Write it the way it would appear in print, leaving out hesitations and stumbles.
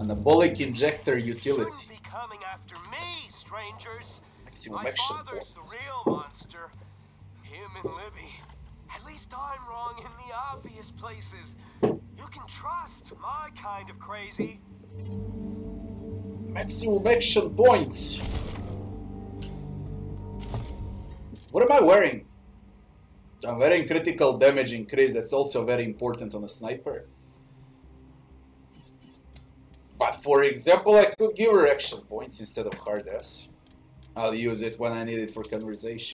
Anabolic Injector utility. Shouldn't be coming after me, strangers. Maximum My action father's point. the real monster. Him and Libby. At least I'm wrong in the obvious places. You can trust my kind of crazy. Maximum action points. What am I wearing? I'm wearing critical damage increase. That's also very important on a sniper. But for example, I could give her action points instead of hard ass. I'll use it when I need it for conversation.